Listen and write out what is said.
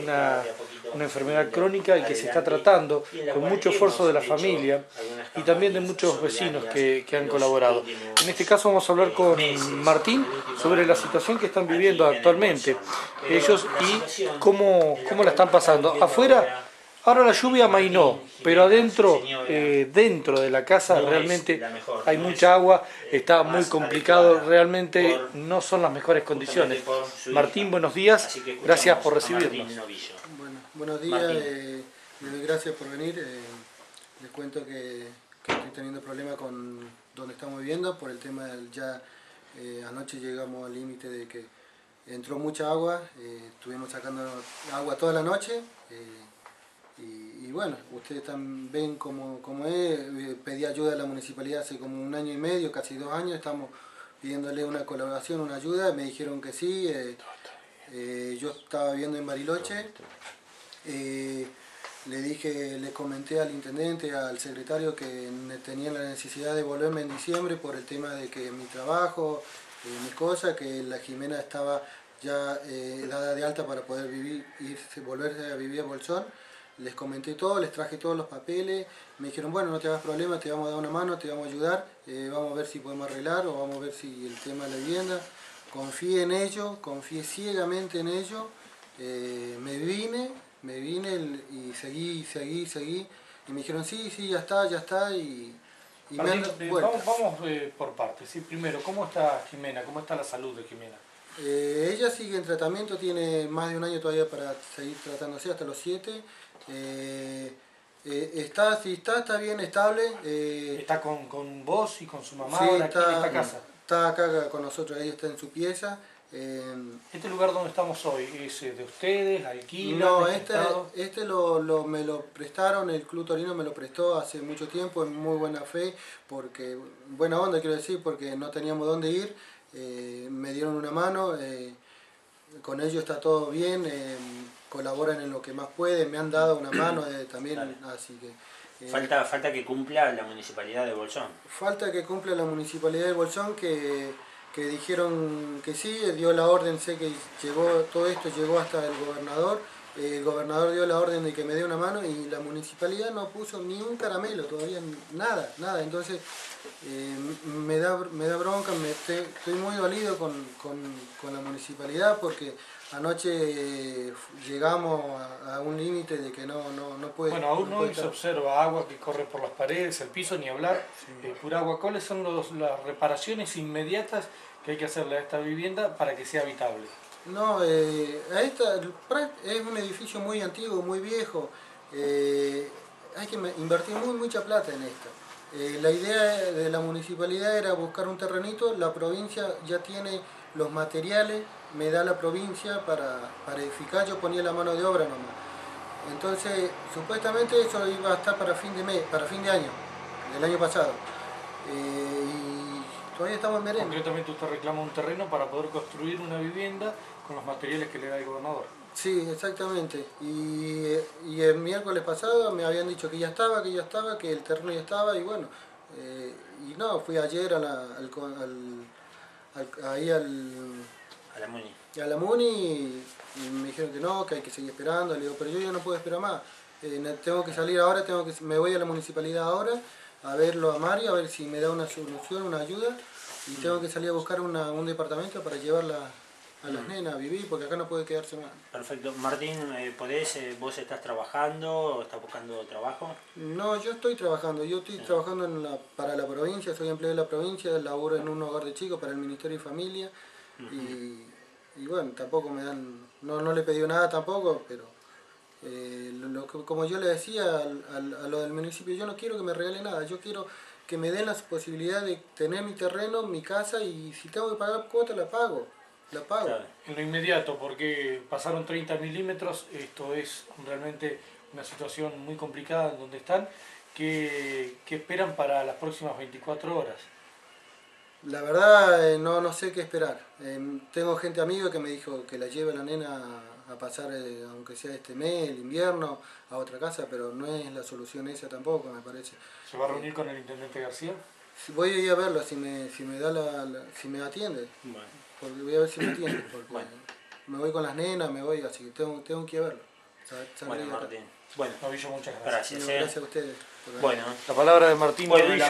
una enfermedad crónica y que se está tratando con mucho esfuerzo de la familia y también de muchos vecinos que han colaborado. En este caso vamos a hablar con Martín sobre la situación que están viviendo actualmente ellos y cómo la están pasando. Afuera, ahora la lluvia amainó, pero adentro, dentro de la casa realmente hay mucha agua, está muy complicado, realmente no son las mejores condiciones. Martín, buenos días, gracias por recibirnos. Bueno, buenos días, le doy gracias por venir. Les cuento que estoy teniendo problemas con donde estamos viviendo por el tema del anoche llegamos al límite de que entró mucha agua, estuvimos sacando agua toda la noche. Y bueno, ustedes también ven cómo es, pedí ayuda a la municipalidad hace como 1 año y medio, casi 2 años, estamos pidiéndole una colaboración, una ayuda, me dijeron que sí. Yo estaba viviendo en Bariloche, le comenté al intendente, al secretario que tenía la necesidad de volverme en diciembre por el tema de que mi trabajo, mis cosas, que la Jimena estaba ya dada de alta para poder volverse a vivir a Bolsón. Les comenté todo, les traje todos los papeles, me dijeron, bueno, no te hagas problema, te vamos a dar una mano, te vamos a ayudar, vamos a ver si podemos arreglar o vamos a ver si el tema de la vivienda. Confié en ello, confié ciegamente en ello, me vine y seguí, y me dijeron, sí, ya está, y Martín, vamos por partes. ¿Sí? Primero, ¿cómo está Jimena? ¿Cómo está la salud de Jimena? Ella sigue en tratamiento, tiene más de 1 año todavía para seguir tratándose hasta los 7. Está bien estable. ¿Está con vos y con su mamá sí, ahora aquí en esta casa? Está acá con nosotros, ella está en su pieza. ¿Este lugar donde estamos hoy es de ustedes? ¿Alquilan? No, me lo prestaron, el Club Torino me lo prestó hace mucho tiempo, en muy buena fe, porque buena onda quiero decir, porque no teníamos dónde ir, me dieron una mano, con ellos está todo bien, colaboran en lo que más pueden, me han dado una mano también, así que... Falta que cumpla la Municipalidad de Bolsón. Falta que cumpla la Municipalidad de Bolsón, que dijeron que sí, dio la orden, sé que todo esto llegó hasta el gobernador dio la orden de que me dé una mano y la municipalidad no puso ni un caramelo, todavía nada, entonces me da bronca, estoy muy dolido con la municipalidad porque anoche llegamos a un límite de que no puede... Bueno, aún no hoy puede se estar. observa agua que corre por las paredes, el piso, ni hablar, pura agua. ¿Cuáles son las reparaciones inmediatas que hay que hacerle a esta vivienda para que sea habitable? No, es un edificio muy antiguo, muy viejo, hay que invertir mucha plata en esto. La idea de la municipalidad era buscar un terrenito, la provincia ya tiene los materiales, me da la provincia para edificar, yo ponía la mano de obra nomás. Entonces, supuestamente eso iba a estar para fin de año, del año pasado. Y todavía estamos en veremos. Concretamente usted reclama un terreno para poder construir una vivienda con los materiales que le da el gobernador. Sí, exactamente. Y el miércoles pasado me habían dicho que ya estaba, que el terreno ya estaba, y bueno, y no, fui ayer ahí A la Muni. a la Muni y me dijeron que no, que hay que seguir esperando. Le digo, pero yo ya no puedo esperar más. Tengo que salir ahora, me voy a la municipalidad ahora a verlo a Mario, a ver si me da una solución, una ayuda, y tengo que salir a buscar un departamento para llevarla a las nenas a vivir, porque acá no puede quedarse más. Perfecto. Martín, ¿vos estás trabajando o estás buscando trabajo? No, yo estoy trabajando, trabajando para la provincia, soy empleado de la provincia, laboro en un hogar de chicos para el Ministerio de Familia, y bueno, tampoco me dan, no le he pedido nada tampoco, pero como yo le decía a lo del municipio, yo no quiero que me regale nada, yo quiero que me den la posibilidad de tener mi terreno, mi casa, y si tengo que pagar cuota la pago. Claro. En lo inmediato, porque pasaron 30 milímetros, esto es realmente una situación muy complicada en donde están. ¿Qué esperan para las próximas 24 horas? La verdad no sé qué esperar. Tengo gente amiga que me dijo que la lleve a la nena a pasar, aunque sea este mes, el invierno, a otra casa, pero no es la solución esa tampoco, me parece. ¿Se va a reunir con el intendente García? Voy a ir a verlo si me si me atiende. Bueno. Porque voy a ver si me atiende, porque bueno. me voy con las nenas, así que tengo que ir a verlo. Bueno, Martín. Bueno, Novillo, muchas gracias. Gracias a ustedes. Bueno, la palabra de Martín Novillo.